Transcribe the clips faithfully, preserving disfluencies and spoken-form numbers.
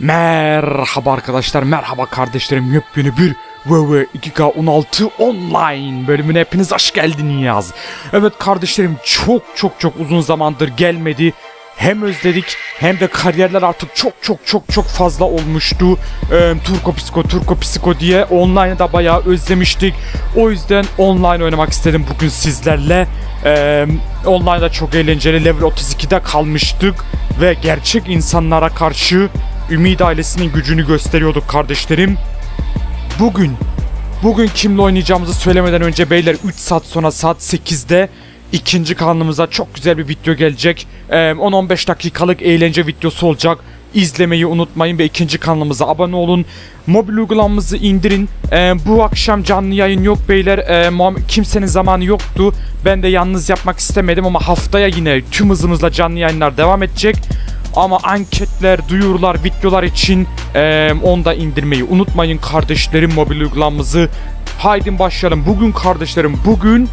Merhaba arkadaşlar, merhaba kardeşlerim, yepyeni bir W W iki K on altı online bölümüne hepiniz hoş geldiniz. Evet kardeşlerim, çok çok çok uzun zamandır gelmedi. Hem özledik hem de kariyerler artık çok çok çok çok fazla olmuştu. Ee, Turko Psiko Turko Psiko diye online'ı da bayağı özlemiştik. O yüzden online oynamak istedim bugün sizlerle. Ee, online'da çok eğlenceli, level otuz ikide kalmıştık ve gerçek insanlara karşı Ümid ailesinin gücünü gösteriyorduk kardeşlerim. Bugün Bugün kimle oynayacağımızı söylemeden önce beyler, üç saat sonra saat sekizde ikinci kanalımıza çok güzel bir video gelecek. Ee, on on beş dakikalık eğlence videosu olacak. İzlemeyi unutmayın ve ikinci kanalımıza abone olun. Mobil uygulamamızı indirin. Ee, bu akşam canlı yayın yok beyler. Ee, kimsenin zamanı yoktu. Ben de yalnız yapmak istemedim ama haftaya yine tüm hızımızla canlı yayınlar devam edecek. Ama anketler, duyurular, videolar için ee, onu da indirmeyi unutmayın kardeşlerim, mobil uygulamamızı. Haydi başlayalım. Bugün kardeşlerim, bugün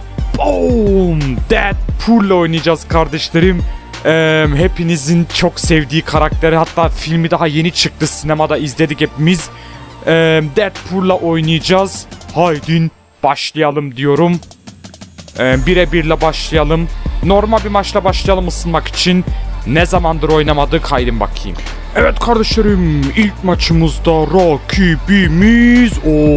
boom, Deadpool'la oynayacağız kardeşlerim. Ee, hepinizin çok sevdiği karakteri, hatta filmi daha yeni çıktı, sinemada izledik hepimiz. Ee, Deadpool'la oynayacağız. Haydi başlayalım diyorum. Ee, Birebirle başlayalım. Normal bir maçla başlayalım ısınmak için. Ne zamandır oynamadık, haydi bakayım. Evet kardeşlerim, ilk maçımızda rakibimiz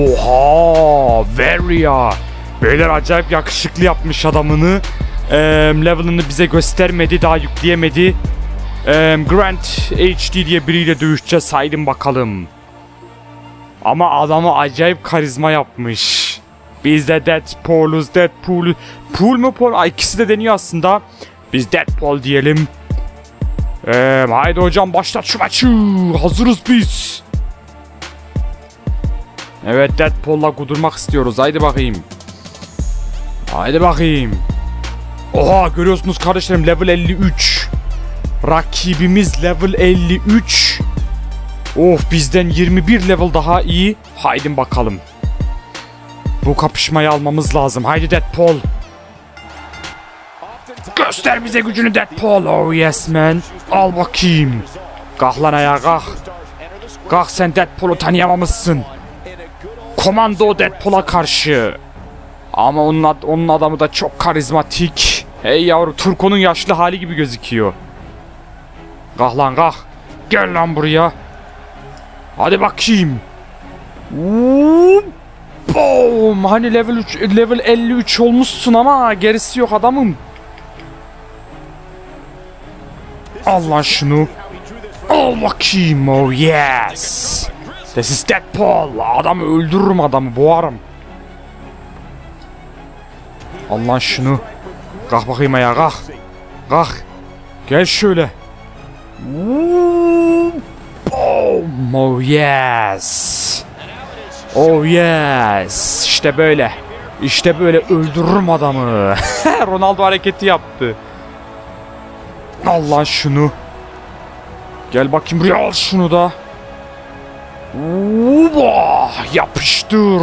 oha Veria. Beyler acayip yakışıklı yapmış adamını. Ee, level'ını bize göstermedi, daha yükleyemedi. Ee, Grant H D diye biriyle dövüşeceğiz, haydi bakalım. Ama adamı acayip karizma yapmış. Biz de Deadpool'uz, Deadpool. Pool mu Paul? Ay, ikisi de deniyor aslında. Biz Deadpool diyelim. Ee, haydi hocam, başlat şu maçı. Hazırız biz. Evet, Deadpool'la kudurmak istiyoruz. Haydi bakayım. Haydi bakayım. Oha, görüyorsunuz kardeşlerim, level elli üç. Rakibimiz level elli üç. Of, bizden yirmi bir level daha iyi. Haydi bakalım. Bu kapışmayı almamız lazım. Haydi Deadpool. Göster bize gücünü Deadpool. Oh yes man. Al bakayım. Kalk lan ayağa, kalk. Kalk, sen Deadpool'u tanıyamamışsın. Komando Deadpool'a karşı. Ama onun, ad onun adamı da çok karizmatik. Hey yavrum, Turko'nun yaşlı hali gibi gözüküyor. Kalk lan, kalk. Gel lan buraya. Hadi bakayım. Boom. Hani level üç, level elli üç olmuşsun ama gerisi yok adamım. Al lan şunu. Al bakayım. Oh yes. This is Deadpool. Adamı öldürürüm, adamı boğarım. Al lan şunu. Kalk bakayım ayağa, kalk. Kalk. Gel şöyle. Boom. Oh yes. Oh yes. İşte böyle. İşte böyle öldürürüm adamı. Ronaldo hareketi yaptı. Al lan şunu. Gel bakayım buraya, al şunu da. Oba, yapıştır.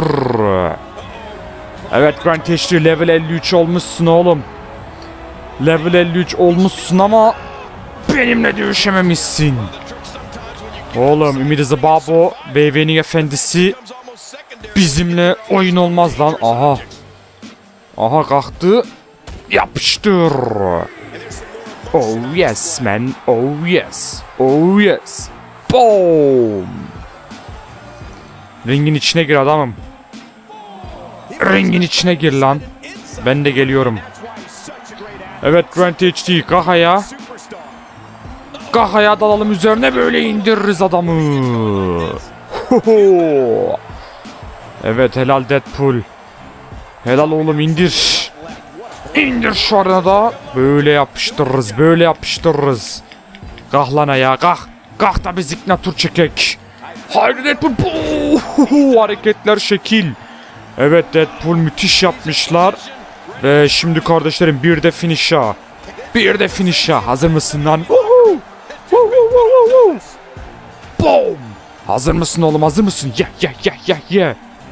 Evet Grant H D, level elli üç olmuşsun oğlum. Level elli üç olmuşsun ama benimle dövüşememişsin. Oğlum, Ümidi Zıbabo, B W N'nin efendisi, bizimle oyun olmaz lan. Aha. Aha, kalktı. Yapıştır. Oh yes man. Oh yes. Oh yes. Boom. Ringin içine gir adamım. Ringin içine gir lan. Ben de geliyorum. Evet Grant H D, kalk ayağa. Kalk ayağa, dalalım üzerine, böyle indiririz adamı. Hoho. Evet, helal Deadpool. Helal oğlum, indir. İndir şu arada. Böyle yapıştırırız, böyle yapıştırırız. Kalk lan ayağa, kalk. Kalk da bir ziknatur çekek. Haydi Deadpool. Puh, hareketler şekil. Evet, Deadpool müthiş yapmışlar. Ve şimdi kardeşlerim, bir de finish'a. Bir de finish'a. Hazır mısın lan? Boom. Hazır mısın oğlum, hazır mısın? Ye ye ye ye ye.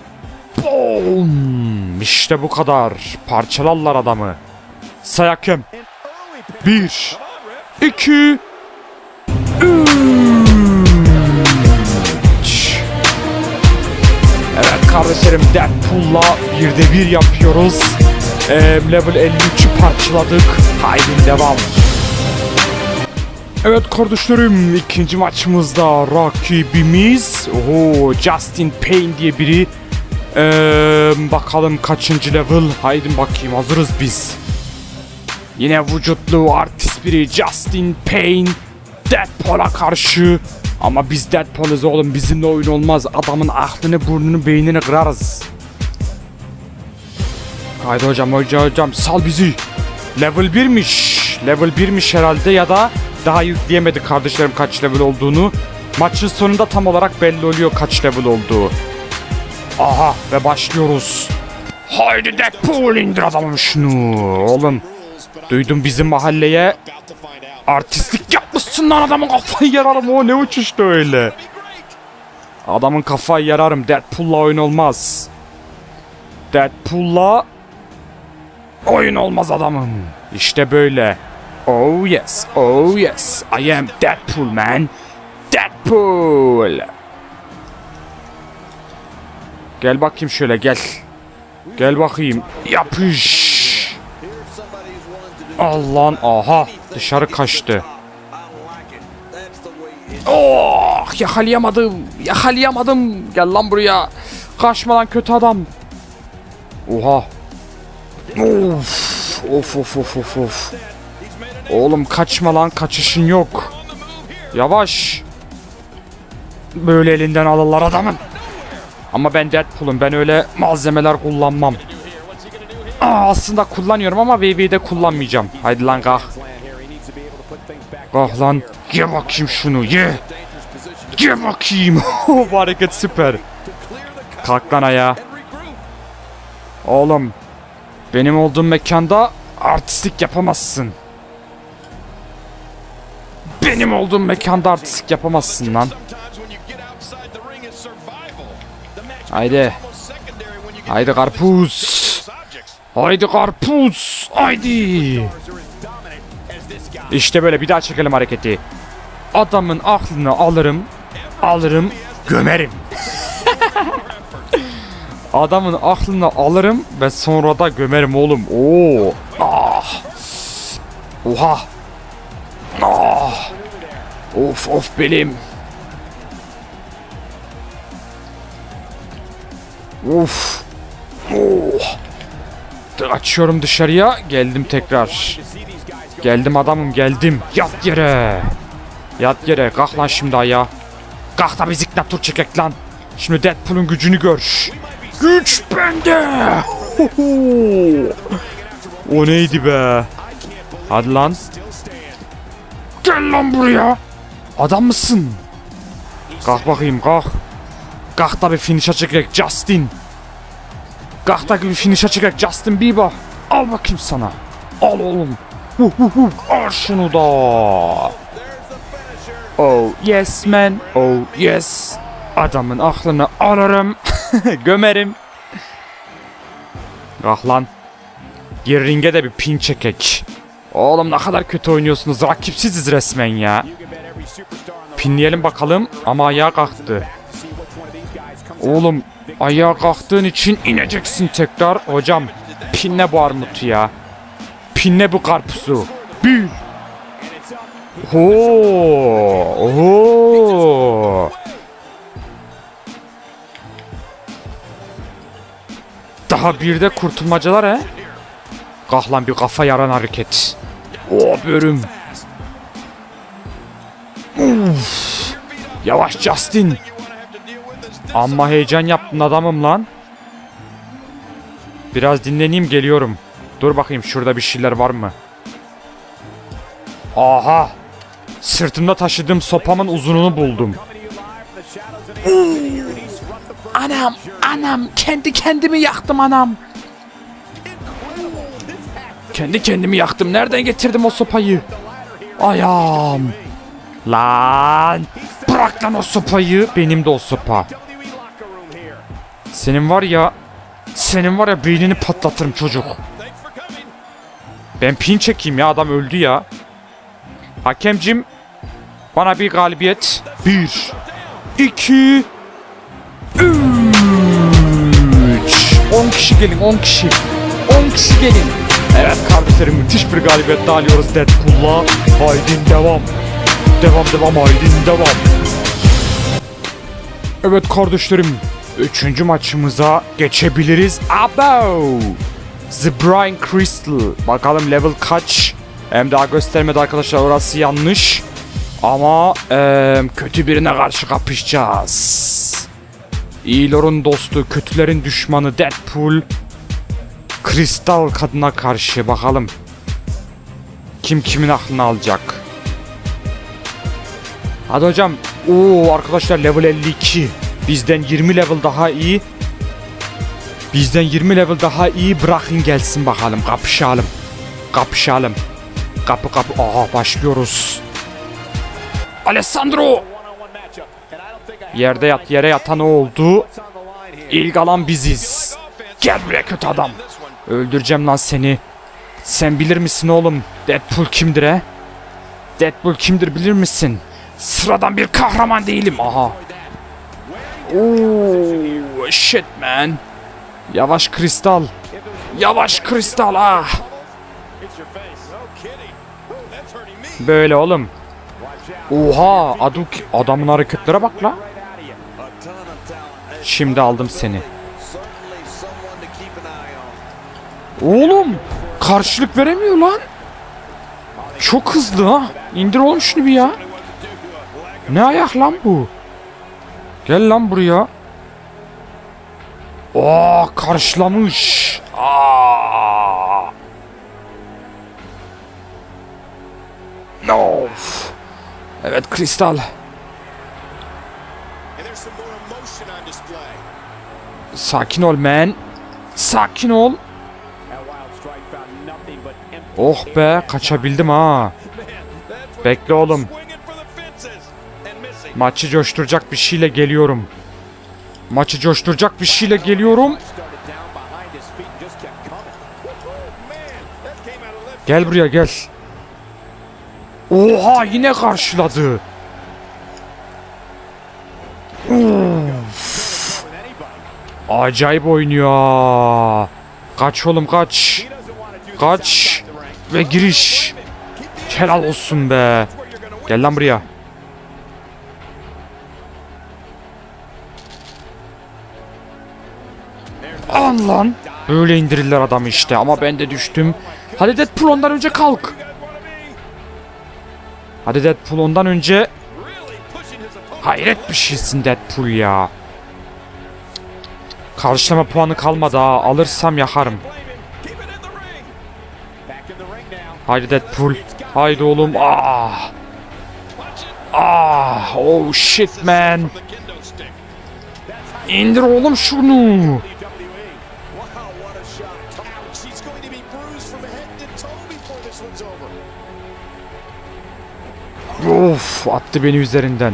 Boom. İşte bu kadar. Parçalarlar adamı. Say hakem. Bir. iki. Üç. kardeşlerim Deadpool'la birde bir yapıyoruz. Ee, level elli üçü parçaladık. Haydi devam. Evet kardeşlerim, ikinci maçımızda rakibimiz oho, Justin Payne diye biri. Ee, bakalım kaçıncı level. Haydi bakayım, hazırız biz. Yine vücutlu artist biri Justin Payne Deadpool'a karşı. Ama biz Deadpool'uz oğlum, bizimle oyun olmaz. Adamın aklını, burnunu, beynini kırarız. Haydi hocam, hocam, hocam sal bizi. Level birmiş. Level birmiş herhalde, ya da daha yükleyemedi kardeşlerim kaç level olduğunu. Maçın sonunda tam olarak belli oluyor kaç level olduğu. Aha, ve başlıyoruz. Haydi Deadpool, indir adamım şunu. Oğlum, duydum bizim mahalleye artistlik yapmışsın lan, adamın kafayı yararım. O ne uçuştu öyle. Adamın kafayı yararım. Deadpool'la oyun olmaz. Deadpool'la oyun olmaz adamım. İşte böyle. Oh yes, oh yes. I am Deadpool man. Deadpool. Gel bakayım şöyle, gel. Gel bakayım. Yapış. Allah'ın, aha, dışarı kaçtı. Oh, yakalayamadım. Yakalayamadım. Gel lan buraya. Kaçma lan kötü adam. Oha. Of. Of of of of of. Oğlum kaçma lan, kaçışın yok. Yavaş. Böyle elinden alırlar adamın. Ama ben Deadpool'um, ben öyle malzemeler kullanmam. Aa, aslında kullanıyorum ama V V'de kullanmayacağım. Haydi lan kalk. Kalk lan. Ye bakayım şunu, ye. Ye bakayım. Bu hareket süper. Kalk lan ayağa. Oğlum, benim olduğum mekanda artistlik yapamazsın. Benim olduğum mekanda artistlik yapamazsın lan. Haydi. Haydi karpuz. Haydi karpuz. Haydi. İşte böyle, bir daha çekelim hareketi. Adamın aklını alırım. Alırım. Gömerim. Adamın aklını alırım ve sonra da gömerim oğlum. Oo. Ah. Oha. Ah. Of of belim. Of. Oh. Açıyorum dışarıya. Geldim tekrar. Geldim adamım, geldim. Yat yere. Yat yere. Kalk lan şimdi ayağa. Kalk da bir ziknatur çekek lan. Şimdi Deadpool'un gücünü gör. Güç bende. O neydi be? Hadi lan. Gel lan buraya. Adam mısın? Kalk bakayım, kalk. Kalk da bir finish'a çekek Justin. Kalk da bir finish'a çekek Justin Bieber. Al bakayım sana. Al oğlum. Hu hu hu. Al şunu da. Oh yes man. Oh yes. Adamın aklını alırım. Gömerim. Kalk lan. Gir ringe de bir pin çekek. Oğlum ne kadar kötü oynuyorsunuz. Rakipsiziz resmen ya. Pinleyelim bakalım. Ama ayağa kalktı. Oğlum ayağa kalktığın için ineceksin tekrar. Hocam pinle bu armutu ya. Pinle bu karpuzu. Bir. Oo. Oo. Daha bir de kurtulmacalar he. Kalk lan, bir kafa yaran hareket. Oo bölüm. Uf. Yavaş Justin. Amma heyecan yaptın adamım lan. Biraz dinleneyim, geliyorum. Dur bakayım, şurada bir şeyler var mı? Aha. Sırtımda taşıdığım sopamın uzunluğunu buldum. Anam, anam, kendi kendimi yaktım anam. Kendi kendimi yaktım. Nereden getirdim o sopayı? Ayağım. Lan. Bırak lan o sopayı. Benim de o sopa. Senin var ya. Senin var ya beynini patlatırım çocuk. Ben pin çekeyim ya, adam öldü ya. Hakemcim. Bana bir galibiyet. Bir. İki. Üç. on kişi gelin, on kişi. on kişi gelin. Evet kardeşlerim, müthiş bir galibiyet daha alıyoruz Deadpool'la. Haydi devam. Devam devam haydi devam. Evet kardeşlerim, üçüncü maçımıza geçebiliriz. Abo! The Brine Crystal. Bakalım level kaç? Hem daha göstermedi arkadaşlar, orası yanlış. Ama ee, kötü birine karşı kapışacağız. İyilerin dostu, kötülerin düşmanı Deadpool. Kristal kadına karşı bakalım. Kim kimin aklını alacak? Hadi hocam. Oo arkadaşlar, level elli iki. Bizden yirmi level daha iyi. Bizden yirmi level daha iyi, bırakın gelsin bakalım, kapışalım. Kapışalım. Kapı kapı. Aha başlıyoruz. Alessandro. Yerde yat, yere yatan o oldu. İlk alan biziz. Gel buraya kötü adam. Öldüreceğim lan seni. Sen bilir misin oğlum? Deadpool kimdir he? Deadpool kimdir bilir misin? Sıradan bir kahraman değilim. Aha. Oh shit man. Yavaş kristal. Yavaş kristal ah. Böyle oğlum. Oha aduk, adamın hareketlere bak la. Şimdi aldım seni. Oğlum karşılık veremiyor lan. Çok hızlı ha. İndir oğlum şunu bir ya. Ne ayak lan bu? Gel lan buraya. Oo karşılamış. Aa. Of. Evet kristal. Sakin ol man. Sakin ol. Oh be, kaçabildim ha. Bekle oğlum. Maçı coşturacak bir şeyle geliyorum. Maçı coşturacak bir şeyle geliyorum. Gel buraya gel. Oha yine karşıladı. Uf. Acayip oynuyor. Kaç oğlum kaç. Kaç. Ve giriş. Helal olsun be. Gel lan buraya. Alan lan. Böyle indirirler adamı işte, ama ben de düştüm. Hadi Deadpool ondan önce kalk. Hadi Deadpool ondan önce. Hayret bir şeysin Deadpool ya. Karşılama puanı kalmadı ha. Alırsam yakarım. Haydi Deadpool. Haydi oğlum. Ah. Ah. Oh shit man. İndir oğlum şunu. Of, attı beni üzerinden.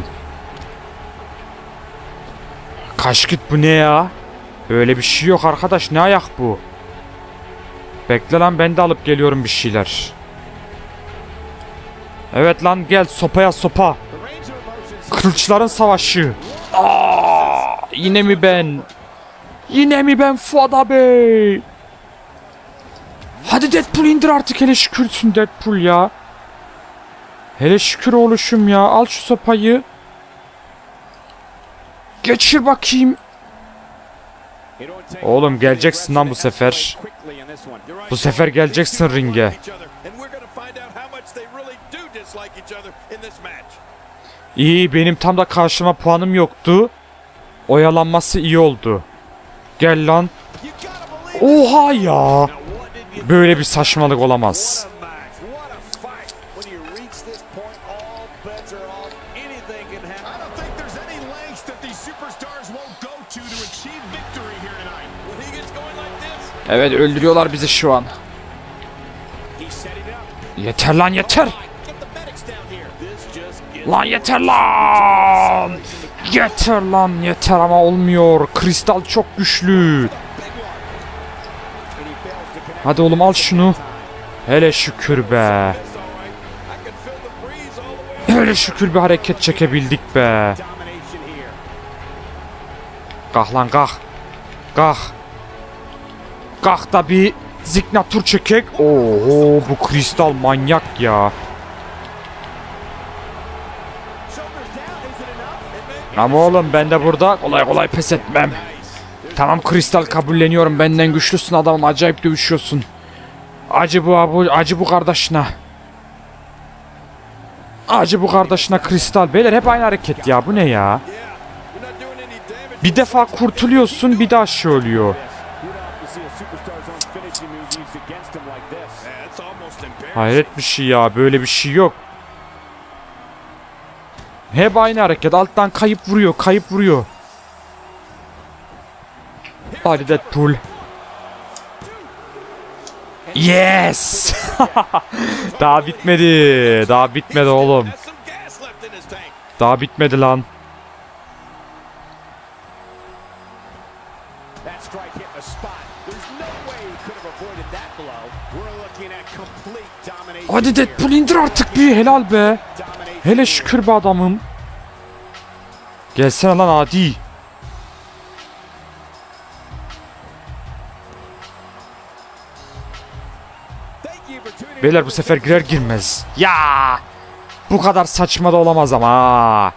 Kaç git, bu ne ya? Öyle bir şey yok arkadaş, ne ayak bu? Bekle lan, ben de alıp geliyorum bir şeyler. Evet lan, gel sopaya sopa. Kılıçların savaşı. Aa, yine mi ben? Yine mi ben Fuat Bey? Hadi Deadpool indir artık, hele şükürsün Deadpool ya. Hele şükür oluşum ya. Al şu sopayı. Geçir bakayım. Oğlum geleceksin lan bu sefer. Bu sefer geleceksin ringe. İyi, benim tam da karşıma puanım yoktu. Oyalanması iyi oldu. Gel lan. Oha ya. Böyle bir saçmalık olamaz. Evet, öldürüyorlar bizi şu an. Yeter lan, yeter. Lan yeter lan. Yeter lan, yeter ama olmuyor. Kristal çok güçlü. Hadi oğlum al şunu. Hele şükür be. Hele şükür bir hareket çekebildik be. Kalk lan kalk. Kalk. Kalk da bir signatur çekek. Oo, bu kristal manyak ya. Ama oğlum ben de burada kolay kolay pes etmem. Tamam kristal, kabulleniyorum. Benden güçlüsün adamım. Acayip dövüşüyorsun. Acı bu abi. Acı bu kardeşine. Acı bu kardeşine kristal. Beyler hep aynı hareket ya. Bu ne ya? Bir defa kurtuluyorsun, bir daha şey oluyor. Hayret bir şey ya. Böyle bir şey yok. Hep aynı hareket. Alttan kayıp vuruyor. Kayıp vuruyor. Hadi Deadpool. Yes! Daha bitmedi. Daha bitmedi oğlum. Daha bitmedi lan. Hadi Deadpool indir artık bir, helal be. Hele şükür be adamım. Gelsene lan adi. Beyler bu sefer girer girmez. Ya! Bu kadar saçma da olamaz ama.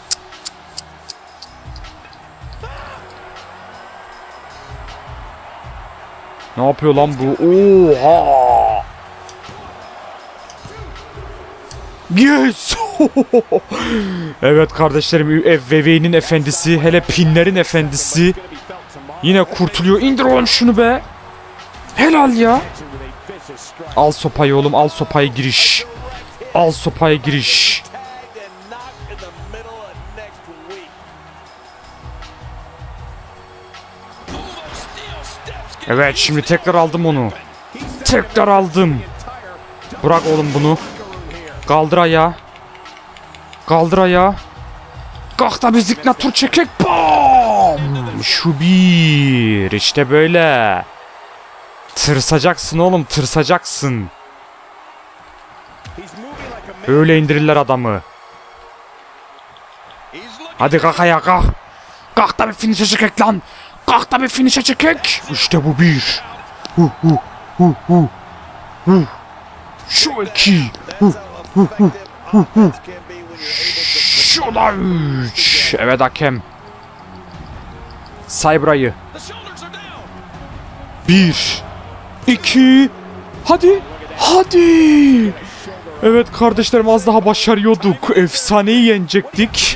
Ne yapıyor lan bu? Oha! Yes! Evet kardeşlerim, F V V'nin efendisi, hele pinlerin efendisi. Yine kurtuluyor. İndir oğlum şunu be. Helal ya. Al sopayı oğlum, al sopayı, giriş. Al sopaya giriş. Evet, şimdi tekrar aldım onu. Tekrar aldım. Bırak oğlum bunu. Kaldır ayağı. Kaldır ayağı. Kalk da bir signatur çekek. Bam! Şu bir. İşte böyle. Tırsacaksın oğlum, tırsacaksın. Öyle indirirler adamı. Hadi kalk ayağa, kalk. Kalk da bir finish'e çekek lan. Kalk da bir finish'e çekek. İşte bu bir. Hu hu hu hu hu. Şu iki. Hu hu hu hu hu. Şu da üç. Evet hakem. Say burayı. Bir. İki. Hadi. Hadi. Evet kardeşlerim, az daha başarıyorduk. Efsaneyi yenecektik.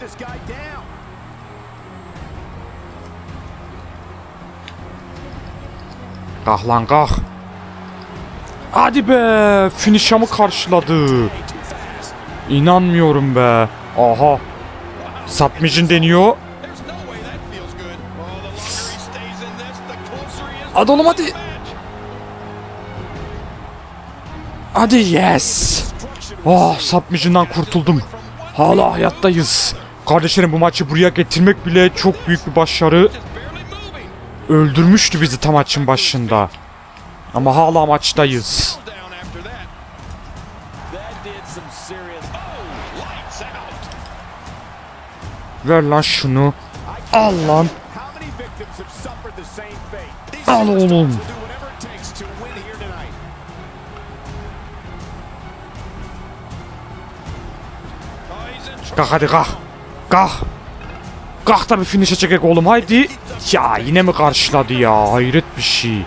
Kalk lan kalk. Hadi be. Finish'amı karşıladı. İnanmıyorum be. Aha. Submission deniyor. Hadi oğlum hadi. Hadi yes. Oh, submission'dan kurtuldum. Hala hayattayız. Kardeşlerim, bu maçı buraya getirmek bile çok büyük bir başarı. Öldürmüştü bizi tam maçın başında. Ama hala maçtayız. Ver lan şunu. Al lan. Al oğlum. Kalk hadi kalk. Kalk. Kalk da bir finish'e çekek oğlum haydi. Ya yine mi karşıladı ya? Hayret bir şey.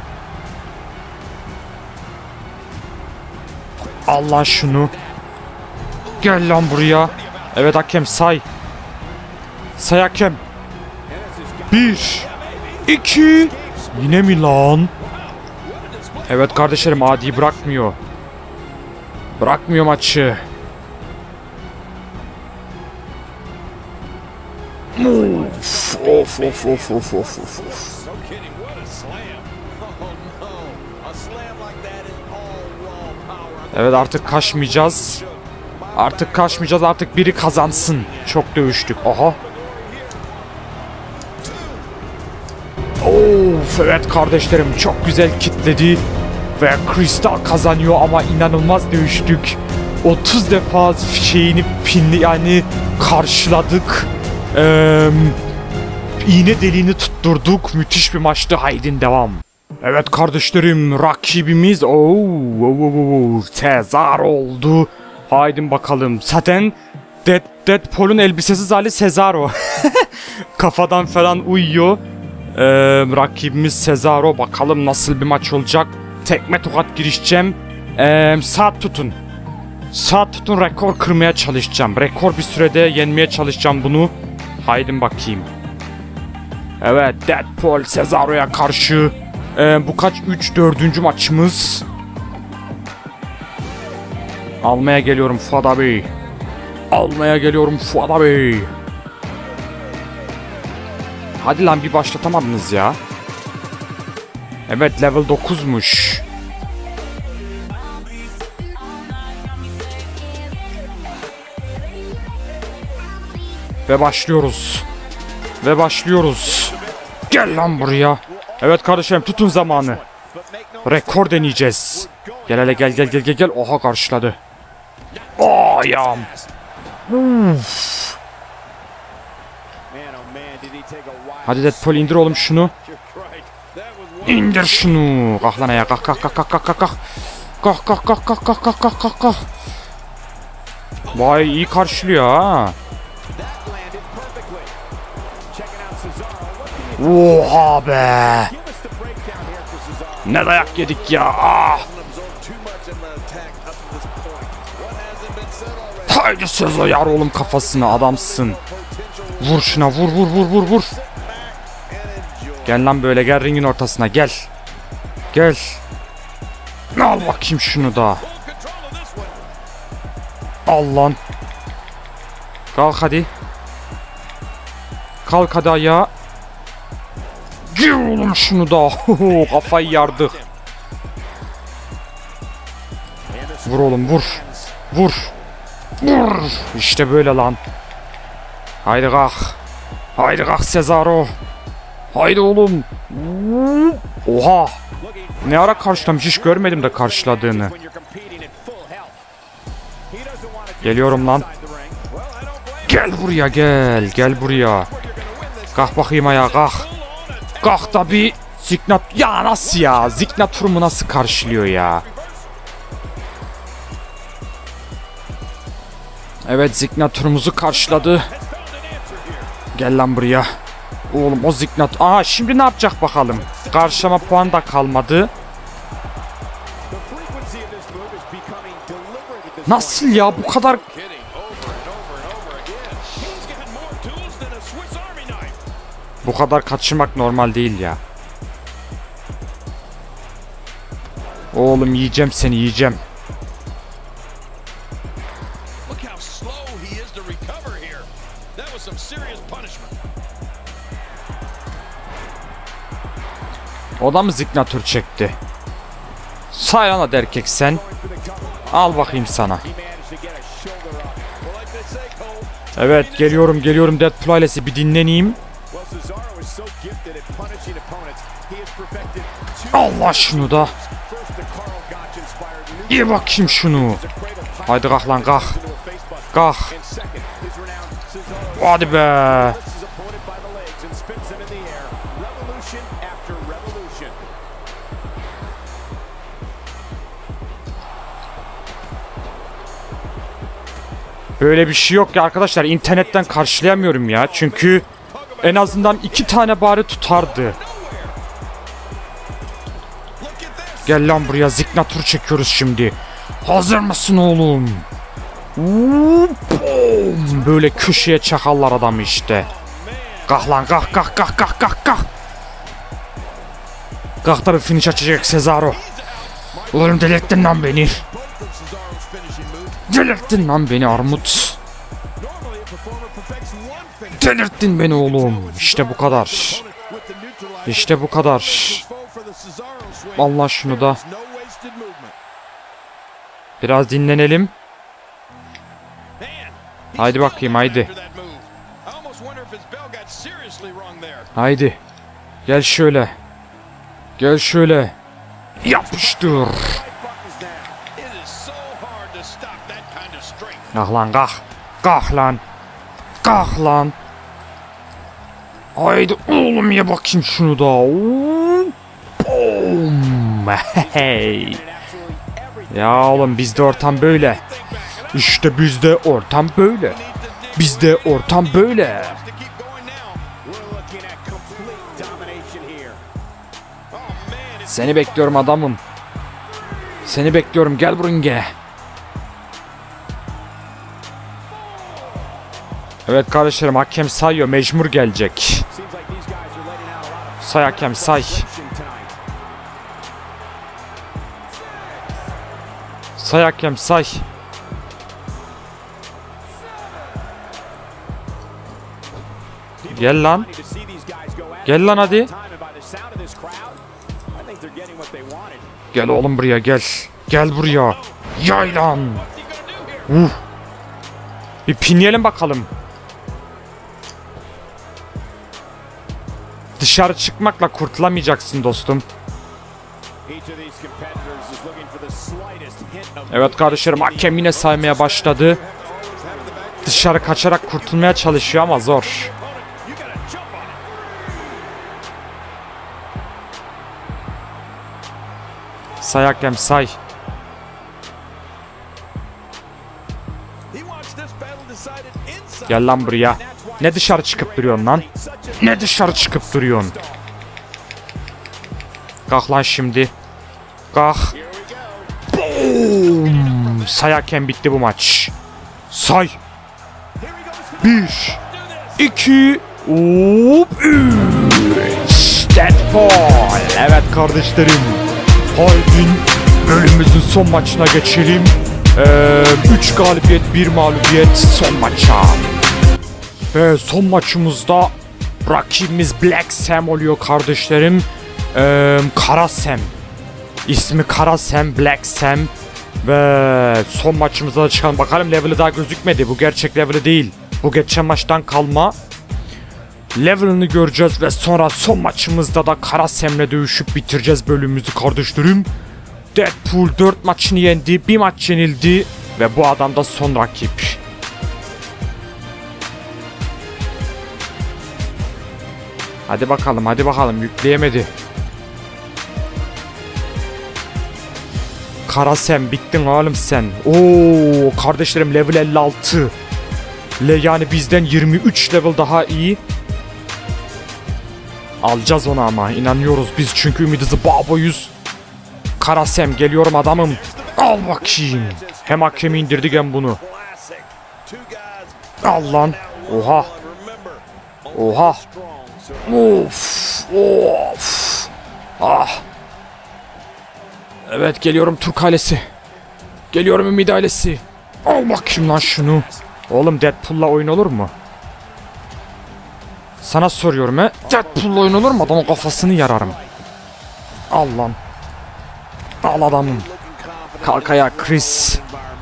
Al lan şunu. Gel lan buraya. Evet hakem, say. Say hakem. Bir. İki. Yine mi lan? Evet kardeşlerim, adi bırakmıyor. Bırakmıyor maçı. Of of of of of of of. Evet, artık kaçmayacağız. Artık kaçmayacağız. Artık biri kazansın. Çok dövüştük. Aha. Of evet kardeşlerim, çok güzel kitledi. Ve Crystal kazanıyor ama inanılmaz dövüştük. otuz defa şeyini pinli yani karşıladık. Ee, iğne deliğini tutturduk. Müthiş bir maçtı. Haydin devam. Evet kardeşlerim, rakibimiz ooo Sezar oldu. Haydi bakalım. Zaten Dead, Deadpool'un elbisesiz hali Cesaro. Kafadan falan uyuyor. Ee, rakibimiz Cesaro. Bakalım nasıl bir maç olacak. Tekme tokat girişeceğim. Ee, saat tutun. Saat tutun, rekor kırmaya çalışacağım. Rekor bir sürede yenmeye çalışacağım bunu. Haydi bakayım. Evet, Deadpool Cesaro'ya karşı. Ee, bu kaç? üç dördüncü maçımız. Almaya geliyorum Fuat abi. Almaya geliyorum Fuat abi. Hadi lan, bir başlatamadınız ya. Evet, level dokuzmuş. Ve başlıyoruz. Ve başlıyoruz. Gel lan buraya. Evet kardeşim, tutun zamanı. Rekor deneyeceğiz. Gel hele, gel gel gel gel gel. Oha, karşıladı. Oh ayağım. Uf. Hadi Deadpool, indir oğlum şunu. İndir şunu. Kalk lan ayağa, kalk kalk kalk kalk kalk kalk. Kalk kalk kalk kalk kalk kalk kalk kalk kalk. Vay, iyi karşılıyor ha. Oha be. Ne dayak yedik ya. Ah. Haydi Sezo, yar oğlum kafasına, adamsın. Vur şuna, vur vur vur vur vur. Gel lan böyle, gel ringin ortasına, gel. Gel. Al bakayım şunu da. Al lan. Kalk hadi. Kalk hadi ayağa. Gir oğlum şunu da. Kafayı yardık. Vur oğlum, vur. Vur. Vur. İşte böyle lan. Haydi kalk. Haydi kalk Cesaro. Haydi oğlum. Oha. Ne ara karşılamış, hiç görmedim de karşıladığını. Geliyorum lan. Gel buraya, gel. Gel buraya. Kalk bakayım ayağa, kalk. Kalk da bir Zignat... Ya nasıl ya? Zignaturumu nasıl karşılıyor ya? Evet, Zignaturumuzu karşıladı. Gel lan buraya. Oğlum o Zignat... Aha, şimdi ne yapacak bakalım? Karşılama puan da kalmadı. Nasıl ya, bu kadar... Bu kadar kaçırmak normal değil ya. Oğlum yiyeceğim seni, yiyeceğim. O da mı Zignatur çekti? Sayana da erkek sen. Al bakayım sana. Evet, geliyorum geliyorum Deadpool ailesi, bir dinleneyim. Allah şunu da. İyi bakayım şunu. Haydi kalk lan, kalk. Kalk. Hadi be. Böyle bir şey yok ya arkadaşlar, internetten karşılayamıyorum ya, çünkü en azından iki tane bari tutardı. Gel lan buraya, Zignatur çekiyoruz şimdi. Hazır mısın oğlum? Böyle köşeye çakallar adamı işte. Kalk lan, kalk kalk kalk kalk kalk kalk. Kalk da bir finish açacak Cesaro. Oğlum delirttin lan beni. Delirttin lan beni armut. Delirttin beni oğlum. İşte bu kadar. İşte bu kadar. Allah şunu da. Biraz dinlenelim. Haydi bakayım, haydi. Haydi. Gel şöyle. Gel şöyle. Yapıştır. Kalk lan, kalk. Kalk lan. Kalk lan. Haydi oğlum, ye bakayım şunu da. Oo. Boom. Hey. Ya oğlum bizde ortam böyle. İşte bizde ortam böyle. Bizde ortam böyle. Seni bekliyorum adamım. Seni bekliyorum, gel buraya. Evet kardeşlerim, hakem sayıyor, mecbur gelecek. Say hakem, say. Say hakem, say. Gel lan. Gel lan hadi. Gel oğlum buraya, gel. Gel buraya. Yay lan. Uh. Bir pinleyelim bakalım. Dışarı çıkmakla kurtulamayacaksın dostum. Evet kardeşlerim, hakem yine saymaya başladı. Dışarı kaçarak kurtulmaya çalışıyor ama zor. Say hakem, say. Gel lan buraya. Ne dışarı çıkıp duruyorsun lan? Ne dışarı çıkıp duruyorsun? Kalk lan şimdi. Kalk. Boom. Say hakem, bitti bu maç. Say. Bir. iki. Hop. Üç. Deadpool. Evet kardeşlerim. Haydi bölümümüzün son maçına geçelim. üç ee, galibiyet, bir mağlubiyet, son maça. Ve son maçımızda rakibimiz Black Sam oluyor kardeşlerim. Ee, Kara Sam. İsmi Kara Sam, Black Sam. Ve son maçımızda da çıkan, bakalım level'ı daha gözükmedi. Bu gerçek level'ı değil. Bu geçen maçtan kalma. Level'ını göreceğiz ve sonra son maçımızda da Kara Sam'le dövüşüp bitireceğiz bölümümüzü kardeşlerim. Deadpool dört maçını yendi, bir maç yenildi ve bu adam da son rakip. Hadi bakalım, hadi bakalım, yükleyemedi. Kara Sam, bittin oğlum sen. Oo kardeşlerim, level elli altı. Le yani bizden yirmi üç level daha iyi. Alacağız onu ama, inanıyoruz biz çünkü ümidimizi baboyuz. Kara Sam, geliyorum adamım. Al bakayım. Hem hakemi indirdik hem bunu. Al lan. Oha. Oha. Of. Of. Ah. Evet, geliyorum Türk ailesi. Geliyorum Ümit ailesi. Al bakayım lan şunu. Oğlum Deadpool'la oyun olur mu? Sana soruyorum he. Deadpool'la oyun olur mu? Adamın kafasını yararım. Al lan. Al adamım. Kalk ayağa Chris.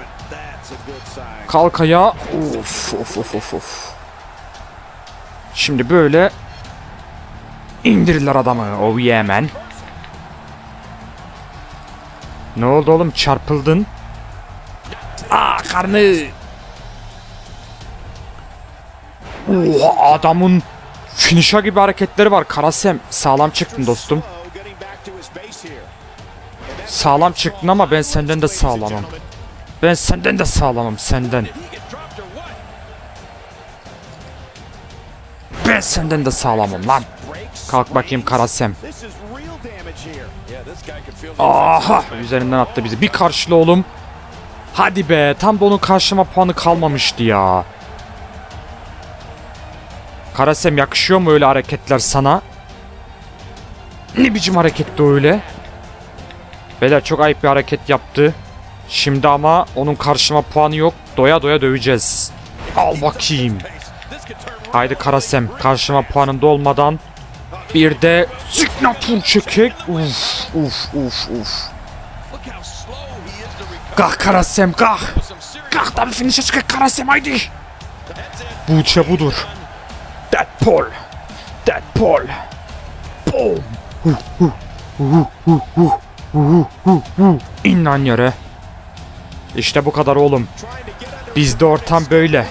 Kalk ayağa. Of of of of of. Şimdi böyle indirirler adamı. Oh yeah man. Ne oldu oğlum, çarpıldın? Aa karnı. Oha, adamın finish'a gibi hareketleri var. Kara Sam, sağlam çıktın dostum. Sağlam çıktın ama ben senden de sağlamım. Ben senden de sağlamım, senden. Ben senden de sağlamım lan. Kalk bakayım Kara Sam. Aha, üzerinden attı bizi. Bir karşıla oğlum. Hadi be, tam da onun karşıma puanı kalmamıştı ya. Kara Sam, yakışıyor mu öyle hareketler sana? Ne biçim hareketti öyle? Beyler çok ayıp bir hareket yaptı. Şimdi ama onun karşıma puanı yok. Doya doya döveceğiz. Al bakayım. Haydi Kara Sam, karşıma puanında olmadan bir de signature çekek. Uf uf uf uf. Kalk Kara Sam, kalk. Kalk da bir finish'e çıkak Kara Sam, haydi. Bu uça budur. Deadpool. Deadpool. Boom. Uh, uh, uh, uh, uh, uh, uh, uh. İn lan yere. İşte bu kadar oğlum. Bizde ortam böyle.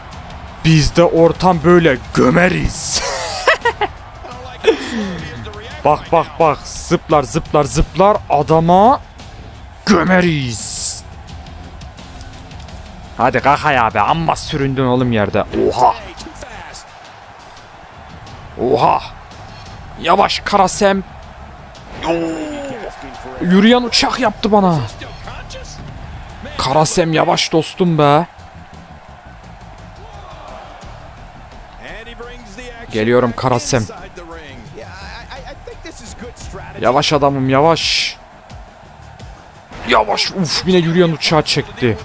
Bizde ortam böyle. Gömeriz. Bak bak bak. Zıplar zıplar zıplar. Adama gömeriz. Hadi kalk ayağa be. Amma süründün oğlum yerde. Oha. Oha. Yavaş Karasem. Oo. Yürüyen uçak yaptı bana. Karasem yavaş dostum be. Geliyorum Karasem. Yavaş adamım yavaş. Yavaş. Uf, yine yürüyen uçağı çekti.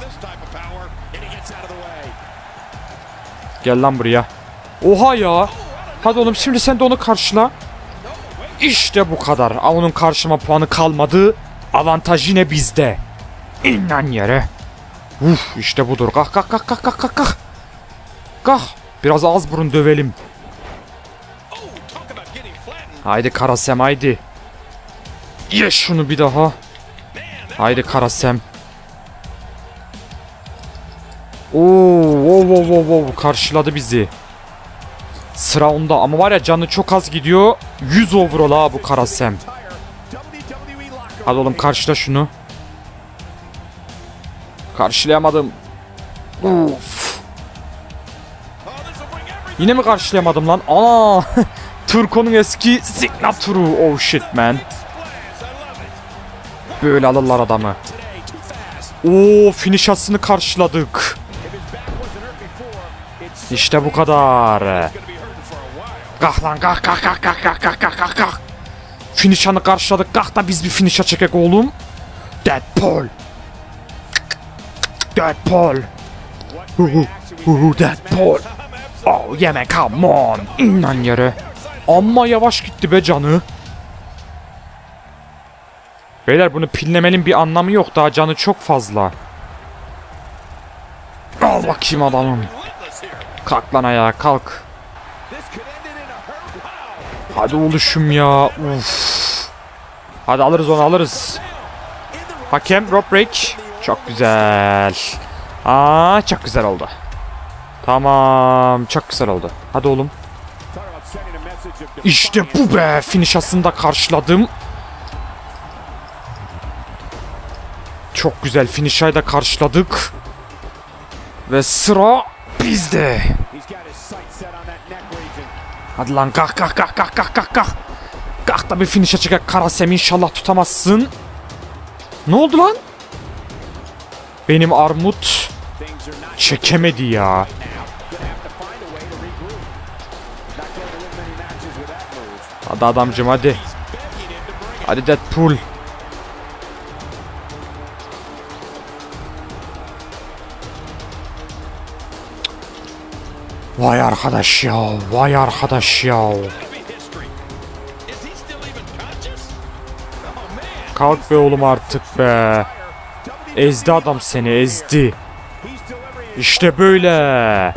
Gel lan buraya. Oha ya. Hadi oğlum şimdi sen de onu karşıla. İşte bu kadar. Onun karşıma puanı kalmadı. Avantaj yine bizde. İn lan yere. Uf, işte budur. Kalk kalk kalk kalk kalk kalk. Kalk. Biraz ağız burun dövelim. Haydi Karasem haydi. Ye şunu bir daha. Haydi Karasem. Oo, wow, wow, wow, wow. Karşıladı bizi. Sıra onda ama var ya canı çok az gidiyor. yüz overall ha bu Karasem. Hadi oğlum karşıla şunu. Karşılayamadım. Uf. Yine mi karşılayamadım lan? Aa, Turco'nun eski signaturu. Oh shit man. Böyle alırlar adamı. Oo, finish asını karşıladık. İşte bu kadar. Kalk lan kalk kalk kalk kalk kalk kalk kalk kalk kalk. Finish anı karşıladık. Kalk da biz bir finish'a çekek oğlum. Deadpool. Deadpool. Uhu, uhu, Deadpool. Oh yeme come on. İn lan yere. Amma yavaş gitti be canı. Beyler bunu pinlemenin bir anlamı yok. Daha canı çok fazla. Al bakayım adamım. Kalk lan ayağa kalk. Hadi oluşum ya. Uf. Hadi alırız onu alırız. Hakem rope break. Çok güzel. Aa, çok güzel oldu. Tamam. Çok güzel oldu. Hadi oğlum. İşte bu be. Finish aslında karşıladım. Çok güzel. Finish'ı da karşıladık. Ve sıra bizde. Hadi lan kalk kalk kalk kalk kalk kalk kalk. Kalk da bir finish'e çıkacak Karasem, inşallah tutamazsın. Ne oldu lan? Benim armut çekemedi ya. Hadi adamcım hadi. Hadi Deadpool. Vay arkadaş ya, vay arkadaş ya. Kalk be oğlum artık be. Ezdi adam seni, ezdi. İşte böyle.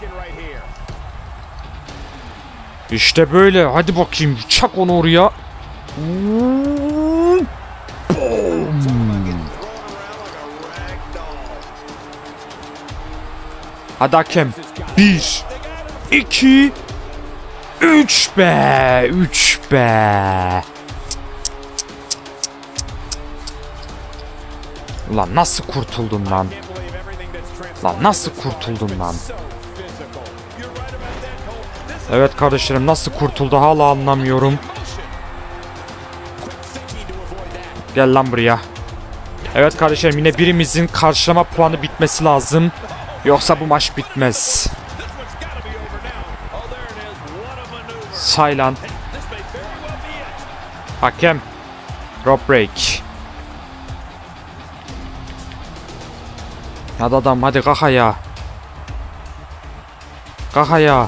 İşte böyle. Hadi bakayım, çak onu oraya. Boom. Hadi hakem. Bir, iki, üç be, üç be. Ulan nasıl kurtuldun lan? Lan nasıl kurtuldun lan? Evet kardeşlerim, nasıl kurtuldu hala anlamıyorum. Gel lan buraya. Evet kardeşlerim, yine birimizin karşılama puanı bitmesi lazım. Yoksa bu maç bitmez. Say lan. Hakem. Rope break. Hadi adam hadi kalk ayağa. Kalk ayağa.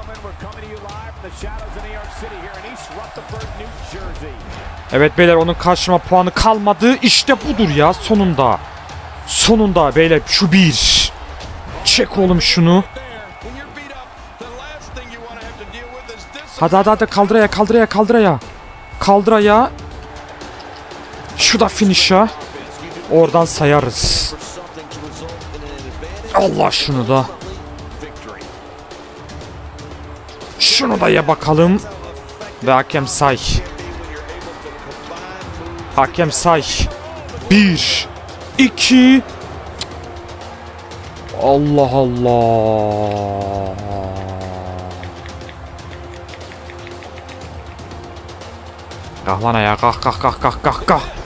Evet beyler, onun karşıma puanı kalmadı. İşte budur ya, sonunda. Sonunda beyler, şu bir. Çek oğlum şunu. Hadi hadi hadi, kaldır ayağa, kaldır ayağa, kaldır ayağa. Kaldır ayağa. Şu da finish'a. Oradan sayarız. Allah şunu da. Şunu da ye bakalım. Ve hakem say. Hakem say. Bir, iki. Allah Allah. Kalk lan ayağa, kalk kalk kalk kalk kalk kalk.